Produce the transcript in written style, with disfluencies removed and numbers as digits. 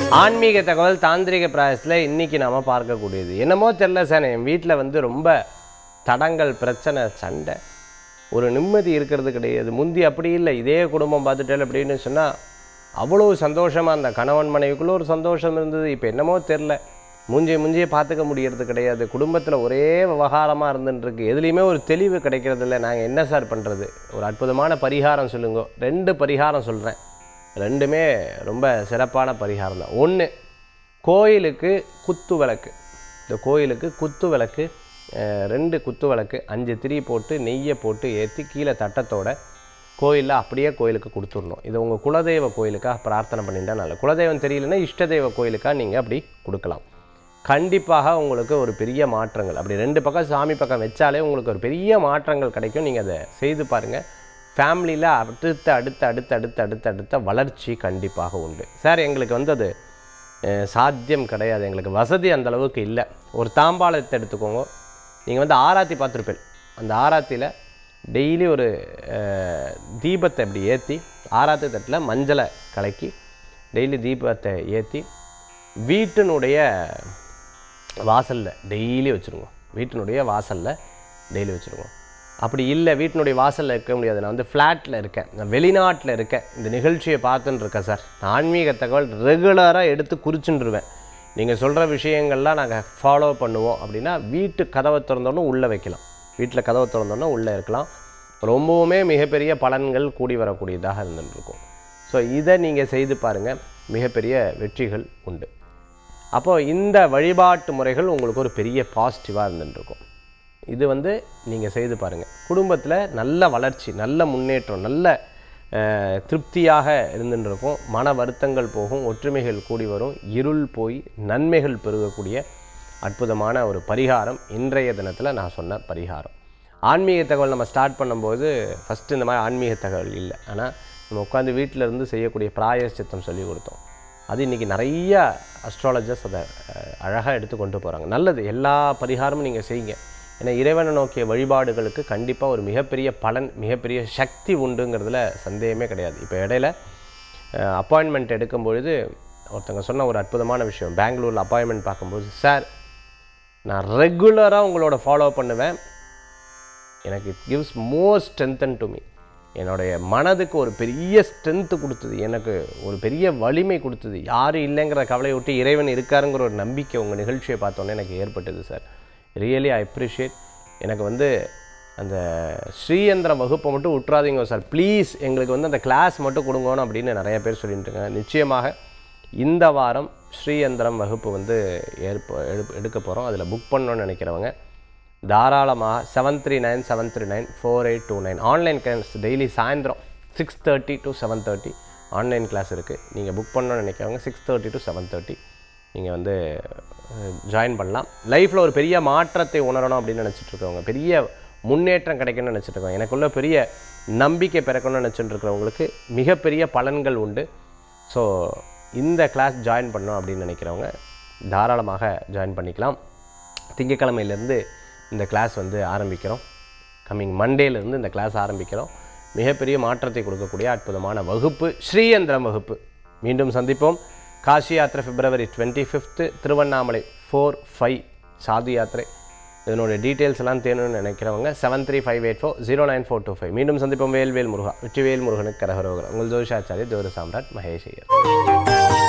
ஆன்மீக தகவல் தாந்திரிக பிராயசத்தில் இன்றைக்கி நாம் பார்க்கக்கூடியது என்னமோ தெரியல சார் என் வீட்டில் வந்து ரொம்ப தடங்கள் பிரச்சனை சண்டை ஒரு நிம்மதி இருக்கிறது கிடையாது. முந்தி அப்படி இல்லை, இதே குடும்பம் பார்த்துட்டேன் அப்படின்னு சொன்னால் அவ்வளோ சந்தோஷமாக அந்த கணவன் மனைவிக்குள்ளே ஒரு சந்தோஷம் இருந்தது. இப்போ என்னமோ தெரில, மூஞ்சியை பார்த்துக்க முடியறது கிடையாது. குடும்பத்தில் ஒரே விவகாரமாக இருந்துட்டுருக்கு, எதுலேயுமே ஒரு தெளிவு கிடைக்கிறது இல்லை. நாங்கள் என்ன சார் பண்ணுறது? ஒரு அற்புதமான பரிகாரம் சொல்லுங்க. 2 பரிகாரம் சொல்கிறேன், ரெண்டுமே ரொம்ப சிறப்பான பரிகாரம் தான். ஒன்று, கோயிலுக்கு குத்து விளக்கு. இந்த கோயிலுக்கு குத்து விளக்கு 2 குத்து விளக்கு 5 திரி போட்டு நெய்யை போட்டு ஏற்றி கீழே தட்டத்தோட கோயிலில் அப்படியே கோயிலுக்கு கொடுத்துடணும். இது உங்கள் குலதெய்வ கோயிலுக்காக பிரார்த்தனை பண்ணிட்டா நல்ல. குலதெய்வம் தெரியலன்னா இஷ்டதெய்வ கோயிலுக்காக நீங்கள் அப்படி கொடுக்கலாம். கண்டிப்பாக உங்களுக்கு ஒரு பெரிய மாற்றங்கள், அப்படி 2 பக்கம் சாமி பக்கம் வச்சாலே உங்களுக்கு ஒரு பெரிய மாற்றங்கள் கிடைக்கும். நீங்கள் அதை செய்து பாருங்கள். ஃபேமிலியில் அடுத்த வளர்ச்சி கண்டிப்பாக உண்டு. சார் எங்களுக்கு வந்து அது சாத்தியம் கிடையாது, எங்களுக்கு வசதி அந்தளவுக்கு இல்லை. ஒரு தாம்பாளத்தை எடுத்துக்கோங்க. நீங்கள் வந்து ஆராத்தி பார்த்துருப்பேன். அந்த ஆராத்தியில் டெய்லி ஒரு தீபத்தை இப்படி ஏற்றி ஆராத்தி தட்டில் மஞ்சளை கலக்கி டெய்லி தீபத்தை ஏற்றி வீட்டினுடைய வாசலில் டெய்லி வச்சுருங்க. வீட்டினுடைய வாசலில் டெய்லி வச்சுருங்க. அப்படி இல்லை, வீட்டினுடைய வாசலில் இருக்க முடியாது, நான் வந்து ஃப்ளாட்டில் இருக்கேன், நான் வெளிநாட்டில் இருக்கேன், இந்த நிகழ்ச்சியை பார்த்துன்னு இருக்கேன் சார், நான் ஆன்மீக தகவல் ரெகுலராக எடுத்து குறிச்சுட்டுருவேன், நீங்கள் சொல்கிற விஷயங்கள்லாம் நாங்கள் ஃபாலோ பண்ணுவோம் அப்படின்னா வீட்டு கதவை திறந்தோன்னே உள்ளே வைக்கலாம். வீட்டில் கதவை திறந்தோன்னே உள்ளே இருக்கலாம். ரொம்பவுமே மிகப்பெரிய பலன்கள் கூடி வரக்கூடியதாக இருந்துருக்கும். ஸோ இதை நீங்கள் செய்து பாருங்கள், மிகப்பெரிய வெற்றிகள் உண்டு. அப்போது இந்த வழிபாட்டு முறைகள் உங்களுக்கு ஒரு பெரிய பாசிட்டிவாக இருந்துருக்கும். இது வந்து நீங்கள் செய்து பாருங்கள். குடும்பத்தில் நல்ல வளர்ச்சி, நல்ல முன்னேற்றம், நல்ல திருப்தியாக இருந்துருக்கும். மன வருத்தங்கள் போகும், ஒற்றுமைகள் கூடி வரும், இருள் போய் நன்மைகள் பெருகக்கூடிய அற்புதமான ஒரு பரிகாரம் இன்றைய தினத்தில் நான் சொன்ன பரிகாரம். ஆன்மீக தகவல் நம்ம ஸ்டார்ட் பண்ணும்போது ஃபஸ்ட்டு இந்த மாதிரி ஆன்மீக தகவல் இல்லை, ஆனால் நம்ம உட்காந்து வீட்டில் இருந்து செய்யக்கூடிய பிராயஷ்சித்தம் சொல்லி கொடுத்தோம். அது இன்றைக்கி நிறைய அஸ்ட்ராலஜர்ஸ் அதை அழகாக எடுத்து கொண்டு போகிறாங்க. நல்லது, எல்லா பரிகாரமும் நீங்கள் செய்யுங்க. ஏன்னா இறைவனை நோக்கிய வழிபாடுகளுக்கு கண்டிப்பாக ஒரு மிகப்பெரிய பலன், மிகப்பெரிய சக்தி உண்டுங்கிறதுல சந்தேகமே கிடையாது. இப்போ இடையில அப்பாயின்மெண்ட் எடுக்கும்பொழுது ஒருத்தங்க சொன்ன ஒரு அற்புதமான விஷயம், பெங்களூரில் அப்பாயின்மெண்ட் பார்க்கும்போது, சார் நான் ரெகுலராக உங்களோட ஃபாலோ பண்ணுவேன், எனக்கு it gives more strengthen to me, என்னுடைய மனதுக்கு ஒரு பெரிய ஸ்ட்ரென்த்து கொடுத்தது, எனக்கு ஒரு பெரிய வலிமை கொடுத்தது, யாரும் இல்லைங்கிற கவலையை விட்டு இறைவன் இருக்காருங்கிற ஒரு நம்பிக்கை உங்கள் நிகழ்ச்சியை பார்த்தோன்னே எனக்கு ஏற்பட்டது சார். Really I appreciate. எனக்கு வந்து அந்த ஸ்ரீயந்திரம் வகுப்பை மட்டும் விட்டுறாதீங்க சார் ப்ளீஸ், எங்களுக்கு வந்து அந்த கிளாஸ் மட்டும் கொடுங்கணும் அப்படின்னு நிறைய பேர் சொல்லிட்டு இருக்காங்க. நிச்சயமாக இந்த வாரம் ஸ்ரீயந்திரம் வகுப்பு வந்து எடுக்க போகிறோம். அதில் புக் பண்ணணும்னு நினைக்கிறவங்க தாராளமாக 7397394829 ஆன்லைன் கிளாஸ் டெய்லி சாயந்தரம் 6:30 to 7:30 ஆன்லைன் கிளாஸ் இருக்குது. நீங்கள் புக் பண்ணணும்னு நினைக்கிறவங்க 6:30 to 7:30 நீங்கள் வந்து ஜாயின் பண்ணலாம். லைஃப்பில் ஒரு பெரிய மாற்றத்தை உணரணும் அப்படின்னு நினச்சிட்ருக்கவங்க, பெரிய முன்னேற்றம் கிடைக்கணும்னு நினச்சிட்ருக்கோங்க, எனக்குள்ள பெரிய நம்பிக்கை பிறக்கணும்னு நினச்சிட்ருக்கிறவங்களுக்கு மிகப்பெரிய பலன்கள் உண்டு. ஸோ இந்த கிளாஸ் ஜாயின் பண்ணணும் அப்படின்னு நினைக்கிறவங்க தாராளமாக ஜாயின் பண்ணிக்கலாம். திங்கட்கிழமையிலேருந்து இந்த கிளாஸ் வந்து ஆரம்பிக்கிறோம். கம்மிங் மண்டேலேருந்து இந்த கிளாஸ் ஆரம்பிக்கிறோம். மிகப்பெரிய மாற்றத்தை கொடுக்கக்கூடிய அற்புதமான வகுப்பு ஸ்ரீயந்திரம் வகுப்பு. மீண்டும் சந்திப்போம். காசி யாத்திரை February 25, திருவண்ணாமலை 4-5 சாது யாத்திரை. இதனுடைய டீட்டெயில்ஸ் எல்லாம் தேணும்னு நினைக்கிறவங்க 7358409425. மீண்டும் சந்திப்போம். வேல்வேல் முருகா, வெற்றிவேல் முருகனுக்கு கரகரோகரா. உங்கள் ஜோதிஷாச்சாரிய ஜோதிட சாம்ராட் மகேஷ் ஐயர்.